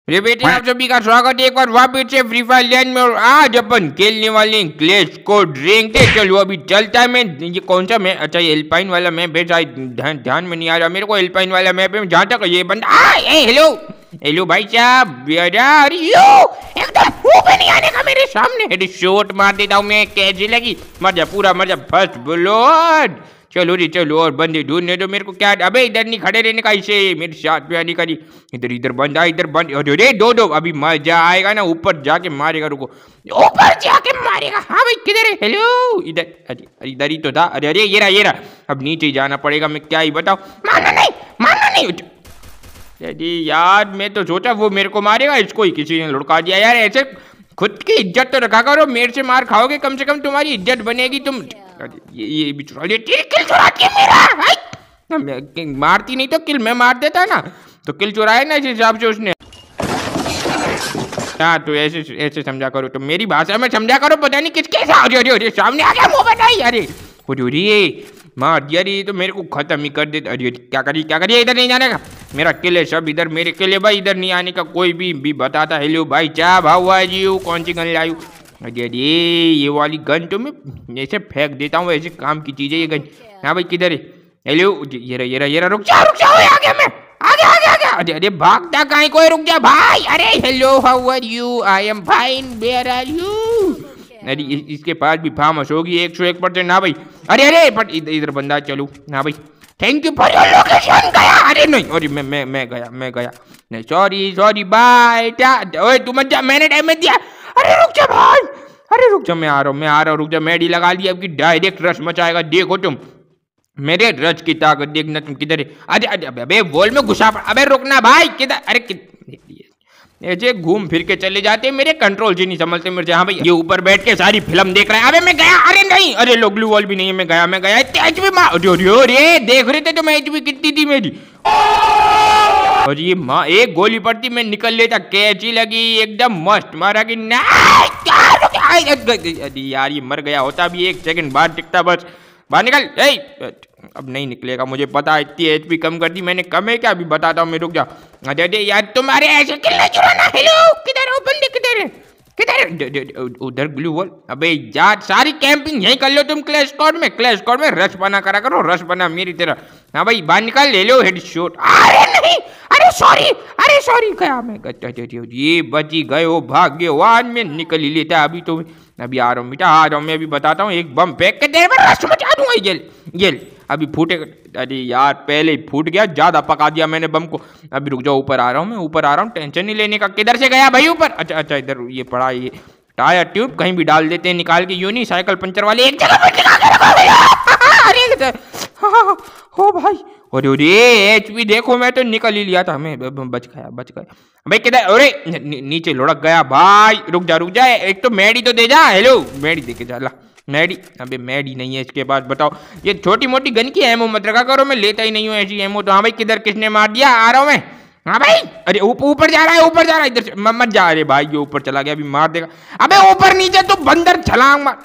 अरे बेटे आप सभी का स्वागत है एक बार वापस से फ्री फायर लैंड में। और आज अपन खेलने वाले हैं क्लैश स्क्वाड रैंक। चलो अभी चलता है। मैं ये कौन सा मैप? अच्छा ये एल्पाइन वाला मैप है शायद, ध्यान में नहीं आ रहा मेरे को। एल्पाइन वाला मैप है जहाँ तक ये बंदा। हेलो हेलो भाई साहब, एकदम ऊपर नहीं आने का मेरे सामने। हेड शॉट मार देता हूँ मैं, कैसे लगी? मजा पूरा मजा, फर्स्ट ब्लड। चलो रे चलो, और बंदे ढूंढने दो मेरे को। क्या अबे इधर नहीं खड़े रहने का, इसे मेरे साथ में आने का नहीं। इधर इधर बंदा, इधर बंद। अरे दो अभी मजा आएगा ना। ऊपर जाके मारेगा, रुको ऊपर जाके मारेगा। हाँ भाई किधर है? हेलो इधर, अरे इधर ही तो था। अरे अरे ये रहा। अब नीचे ही जाना पड़ेगा। मैं क्या ही बताऊँ, मारना नहीं। अरे यार मैं तो सोचा वो मेरे को मारेगा, इसको ही किसी ने लुढ़का दिया। यार ऐसे खुद की इज्जत तो रखा करो, मेरे से मार खाओगे कम से कम तुम्हारी इज्जत बनेगी। तुम ये भी चुरा लिया। किल चुराती है मेरा। मारती नहीं तो किल मैं मार देता ना, तो किल चुराया ना इस हिसाब से उसने। हाँ तो ऐसे समझा करो, तो मेरी भाषा में समझा करो। पता नहीं किसके साथ अरे सामने आ गया मुंह बनाई। अरे मार दिया। ये तो मेरे को खत्म ही कर देता। अरे क्या करिए इधर नहीं जाने का। मेरा किल है सब इधर, मेरे किल है भाई। इधर नहीं आने का कोई भी बताता। हेलो भाई क्या भाव हुआ जी? कौन सी गन लायू? अरे ये वाली गन तो मैं ऐसे फेंक देता हूँ, ऐसे काम की चीज़ है ये गन। हाँ भाई किधर है? हेलो ये रहा। रुक जा आ गया मैं, आ गया। अरे भागता कहीं, कोई रुक जा भाई। अरे hello how are you? I am fine, where are you? अरे इसके पास भी फार्म हाउस होगी 101%। हाँ भाई अरे पर इधर बंदा। चलो हाँ भाई, thank you for your location. गया? अरे नहीं, अरे मैं गया नहीं। Sorry bye. ओए तू मत जा, मैंने डैमेज दिया। अरे रुक जा भाई, अरे रुक जा, मैं आ रहा हूँ रुक जा। मेडी लगा ली, अब की डायरेक्ट रश मचाएगा। देखो तुम मेरे रश की ताकत देखना। तुम किधर है? अबे वॉल में घुसा। अबे रुकना भाई, किधर? अरे ऐसे घूम फिर के चले जाते, मेरे कंट्रोल से नहीं समझते मेरे। हाँ भाई ये ऊपर बैठ के सारी फिल्म देख रहा है। अबे मैं गया। अरे नहीं, अरे लो ग्लू वॉल भी नहीं है। मैं गया। एचपी मार रे, देख रहे थे तो मैं एचपी कितनी थी मेरी। और ये माँ एक गोली पड़ती मैं निकल लेता। कैची लगी एकदम मस्त मारा कि नहीं यार, ये मर गया होता। अभी 1 सेकंड बाद टिकता, बस बाहर निकल। अब नहीं निकलेगा मुझे पता है। इतनी एचपी कम कर दी मैंने। कम है क्या? अभी बताता हूँ मैं, रुक जा। अरे यार तुम्हारे ऐसे किल नहीं चुराना। हेलो किधर हो बंदे? किधर? उधर ग्लू वॉल। अबे यार सारी कैंपिंग यहीं कर लो तुम। क्लैश स्क्वाड में रश बना करा करो, रश बना मेरी तरह। हाँ भाई बाहर निकाल, ले लो हेड शॉट। अरे नहीं, अरे सॉरी गया मैं। ये बची गए हो, भाग गए हो। आज मैं निकल ही लेता। अभी आ रहा हूँ बेटा, आ रहा हूँ मैं। अभी बताता हूँ, एक बम फेंक के तेरे पर रश मचा दूंगा। ये अभी फूटेगा। अरे यार पहले ही फूट गया, ज्यादा पका दिया मैंने बम को। अभी रुक जाओ, ऊपर आ रहा हूँ। टेंशन नहीं लेने का। किधर से गया भाई ऊपर? अच्छा इधर ये पड़ा। ये टायर ट्यूब कहीं भी डाल देते हैं निकाल के, यूं नहीं साइकिल पंचर वाले एक जगह पे टिका के रखो। हो भाई, अरे एचपी देखो, मैं तो निकल ही लिया था। मैं बच गया भाई। किधर? अरे नीचे लुढ़क गया भाई। रुक जा, एक तो मैडी तो दे जा। हेलो मैडी दे के जा ला। मैडी? अबे मैडी नहीं है इसके पास। बताओ, ये छोटी मोटी गन की एमओ मत रखा करो, मैं लेता ही नहीं हूँ ऐसी एमओ तो। हाँ भाई किधर, किसने मार दिया? आ रहा हूँ मैं। हाँ भाई अरे ऊपर जा रहा है इधर से मत जा। अरे भाई ये ऊपर चला गया, अभी मार देगा। अबे ऊपर नीचे तो बंदर छलांग मार,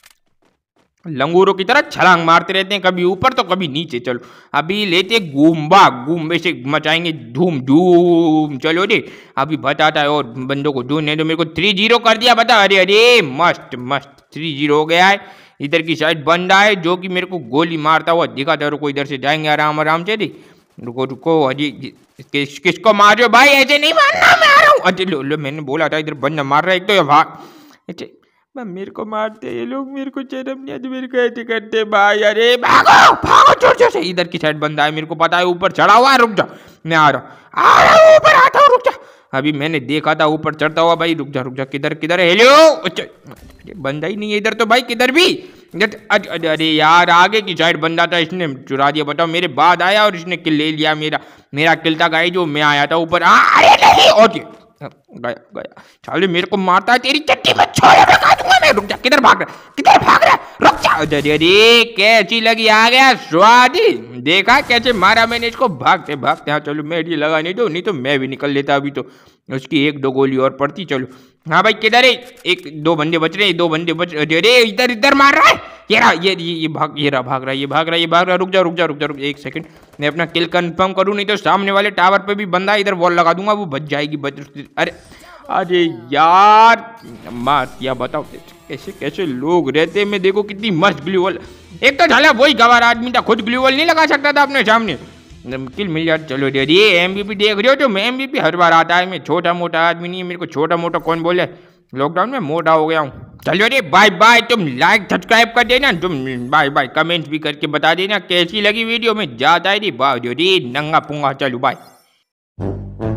लंगूरों की तरह छलांग मारते रहते हैं, कभी ऊपर तो कभी नीचे। चलो अभी लेते घूम से मचाएंगे धूम। चलो रे अभी बताता है। और बंदों को ढूंढने तो मेरे को 3-0 कर दिया। बता। अरे मस्त 3-0 हो गया है। इधर की साइड बंदा है जो कि मेरे को गोली मारता हुआ दिखा था। रुको इधर से जाएंगे आराम से। रुको अजी किसको मार रहे हो भाई? ऐसे नहीं मारना, मैं आ रहा हूँ। अरे लो मैंने बोला था इधर बंदा मार रहा है। एक तो भाग, मेरे को मारते ये लोग, मेरे को शर्म नहीं आती, मेरे को ऐसे करते भाई। अरे भागो जोर से। इधर की साइड बंदा है, मेरे को पता है ऊपर चढ़ा हुआ है। रुक जा, मैं आ रहा हूँ ऊपर आता हूँ। रुक जा, अभी मैंने देखा था ऊपर चढ़ता हुआ भाई। रुक जा। किधर है? हेलो अच्छा बंदा ही नहीं है इधर तो भाई, किधर भी। अरे यार आगे की साइड बंदा था, इसने चुरा दिया। बताओ मेरे बाद आया और इसने किल ले लिया। मेरा किल था गाइस, जो मैं आया था ऊपर। अरे नहीं, गया गया। साले मेरे को मारता है, तेरी चट्टी में छोड़ लगा दूंगा मैं। रुक जा, किधर भाग रहा, रुक जा। अरे कैसी लगी, आ गया स्वाद ही। देखा कैसे मारा मैंने इसको, भागते भागते। हाँ चलो मेडी लगा नहीं दो, नहीं तो मैं भी निकल लेता अभी तो। उसकी 1-2 गोली और पड़ती। चलो हाँ भाई किधर है, 1-2 बंदे बच रहे हैं, 2 बंदे बच। अरे इधर मार रहा है, ये रहा, ये भाग, ये रहा, भाग रहा। रुक जा, 1 सेकंड, मैं अपना किल कंफर्म करूँ, नहीं तो सामने वाले टावर पे भी बंदा, इधर वॉल लगा दूंगा, वो बच जाएगी। अरे यार मार दिया। बताओ कैसे कैसे लोग रहते। मैं देखो कितनी मस्त ग्लू वॉल, एक तो झाला वही गवार आदमी था, खुद ग्लू वॉल नहीं लगा सकता था अपने सामने, किल मिल जाता। चलो ये MVP देख रहे हो तो मैं MVP हर बार आता है। मैं छोटा मोटा आदमी नहीं है, मेरे को छोटा मोटा कौन बोले, लॉकडाउन में मोटा हो गया हूँ। चलो रे बाय बाय, तुम लाइक सब्सक्राइब कर देना, तुम बाय बाय कमेंट्स भी करके बता देना कैसी लगी वीडियो में। जाता है रे बाय रे नंगा पुंगा। चलो बाय।